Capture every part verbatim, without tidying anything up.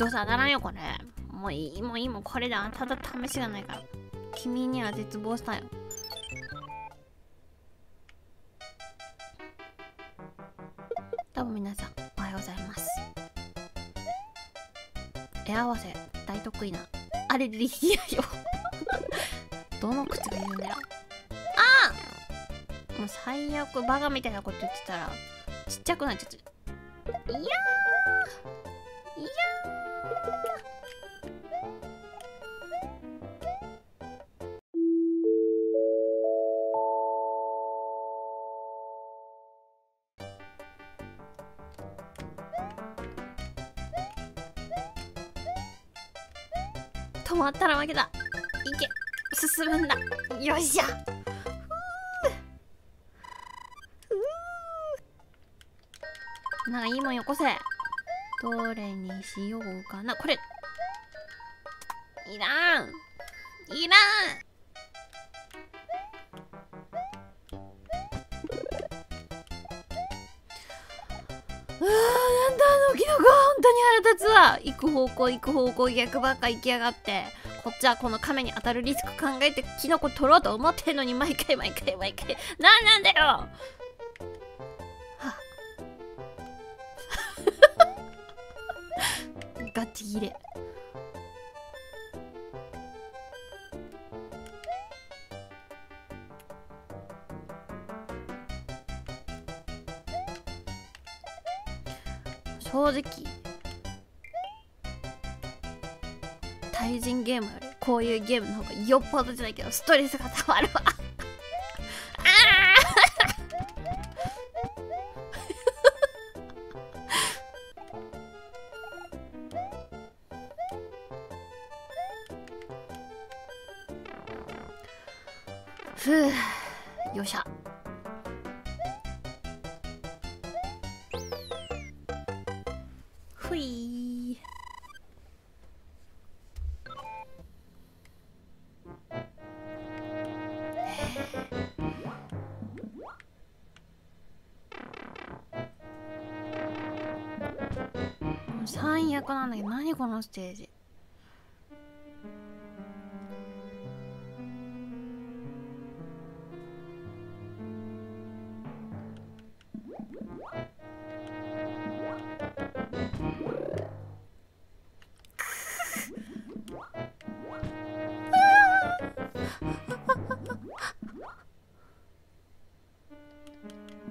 どうせ当たらんよこれ。もういいもういいもん、これでただ試しがないから。君には絶望したよ。どうも皆さんおはようございます。絵合わせ大得意なあれでリヒヤよ。どの口が言うんだよ。ああ、もう最悪バカみたいなこと言ってたらちっちゃくなっちゃって。いやーいやー、止まったら負けだ。いけ、進むんだ。よっしゃ。なんかいいもんよこせ。どれにしようかな。これいらんいらん。うわー、なんだあのキノコ、本当に腹立つわ。行く方向行く方向逆ばっか行きやがって。こっちはこの亀に当たるリスク考えてキノコ取ろうと思ってんのに、毎回毎回毎回なんなんだよ。はガチギレ。正直対人ゲームよりこういうゲームの方がよっぽどじゃないけどストレスがたまるわ。あふう、よっしゃ。ふいー。最悪なんだけど、何このステージ。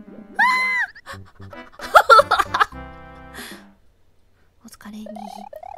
お疲れに。